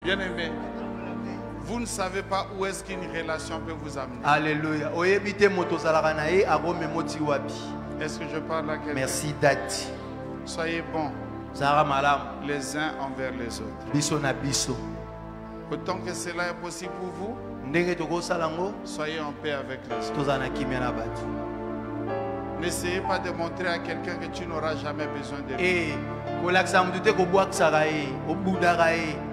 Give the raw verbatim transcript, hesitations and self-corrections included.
Bien-aimé, vous ne savez pas où est-ce qu'une relation peut vous amener. Alléluia. Est-ce que je parle à quelqu'un? Merci Dati. Soyez bons les uns envers les autres. Autant que cela est possible pour vous, soyez en paix avec les autres. N'essayez pas de montrer à quelqu'un que tu n'auras jamais besoin de lui.